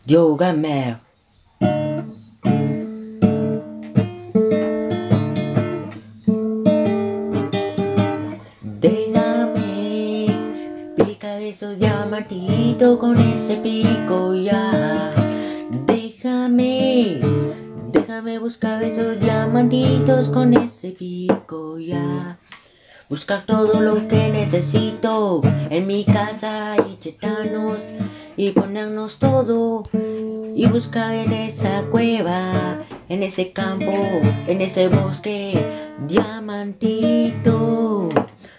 Yoga Déjame picar esos diamantitos con ese pico ya. Déjame buscar esos diamantitos con ese pico ya. Buscar todo lo que necesito en mi casa y chetarnos y ponernos todo y buscar en esa cueva, en ese campo, en ese bosque, diamantito,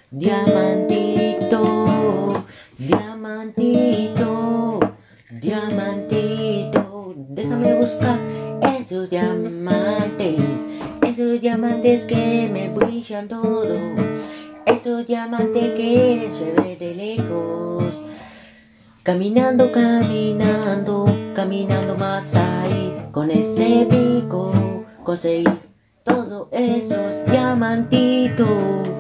diamantito, diamantito, diamantito. Déjame buscar esos diamantes que me brillan todo. Esos diamantes que se ven de lejos. Caminando, caminando, caminando más ahí. Con ese pico conseguí todos esos diamantitos.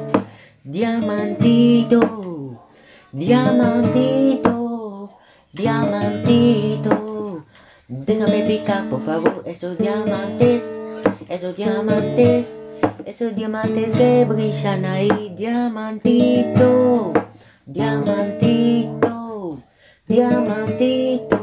Diamantito, diamantito, diamantito. Déjame picar, por favor, esos diamantes, esos diamantes. Esos diamantes que brillan ahí, diamantito, diamantito, diamantito.